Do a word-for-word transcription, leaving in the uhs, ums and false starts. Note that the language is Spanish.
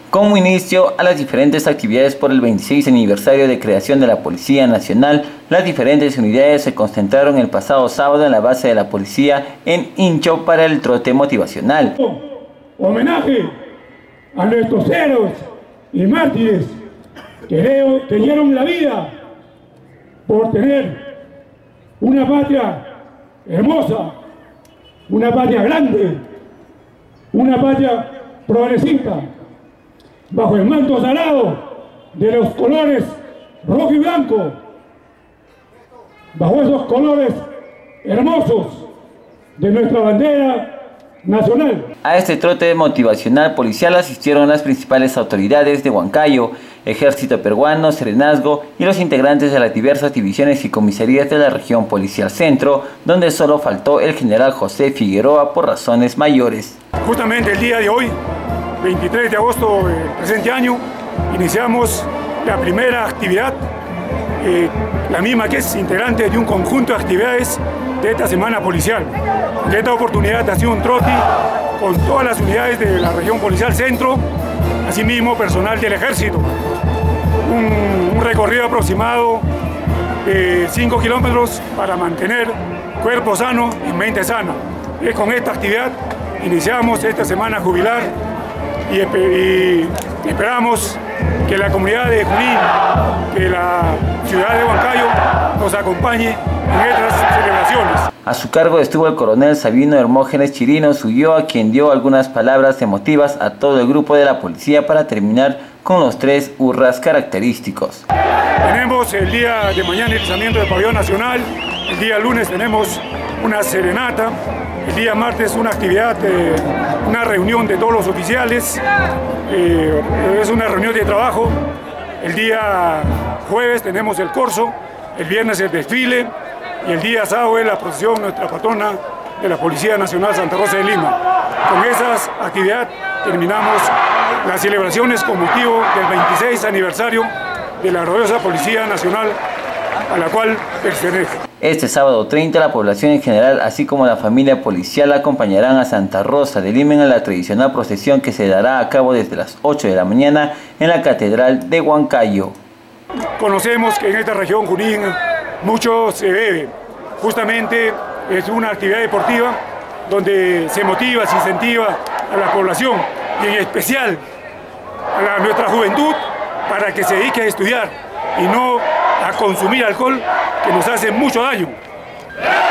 Como inicio a las diferentes actividades por el veintiséis aniversario de creación de la Policía Nacional, las diferentes unidades se concentraron el pasado sábado en la base de la policía en Hincho para el trote motivacional. Homenaje a nuestros héroes y mártires que dieron la vida por tener una patria hermosa, una patria grande, una patria progresista, bajo el manto sagrado de los colores rojo y blanco, bajo esos colores hermosos de nuestra bandera nacional. A este trote motivacional policial asistieron las principales autoridades de Huancayo, Ejército Peruano, Serenazgo y los integrantes de las diversas divisiones y comisarías de la región policial centro, donde solo faltó el general José Figueroa por razones mayores. Justamente el día de hoy, veintitrés de agosto del presente año, iniciamos la primera actividad, eh, la misma que es integrante de un conjunto de actividades de esta semana policial. En esta oportunidad ha sido un trote con todas las unidades de la región policial centro, asimismo personal del ejército. Un, un recorrido aproximado de cinco kilómetros para mantener cuerpo sano y mente sana. Y con esta actividad iniciamos esta semana jubilar y, y esperamos que la comunidad de Junín, que la ciudad de Huancayo nos acompañe en estas celebraciones. A su cargo estuvo el coronel Sabino Hermógenes Chirinos Ulloa, quien dio algunas palabras emotivas a todo el grupo de la policía para terminar con los tres hurras característicos. Tenemos el día de mañana el izamiento del pabellón nacional, el día lunes tenemos una serenata, el día martes una actividad, eh, una reunión de todos los oficiales, eh, es una reunión de trabajo, el día jueves tenemos el corso, el viernes el desfile y el día sábado es la procesión, nuestra patrona de la Policía Nacional Santa Rosa de Lima. Con esas actividades terminamos las celebraciones con motivo del veintiséis aniversario de la gloriosa Policía Nacional a la cual pertenece. Este sábado treinta, la población en general, así como la familia policial, acompañarán a Santa Rosa de Lima en la tradicional procesión que se dará a cabo desde las ocho de la mañana en la Catedral de Huancayo. Conocemos que en esta región Junín mucho se bebe. Justamente es una actividad deportiva donde se motiva, se incentiva a la población y en especial a la, nuestra juventud para que se dedique a estudiar y no a consumir alcohol que nos hace mucho daño.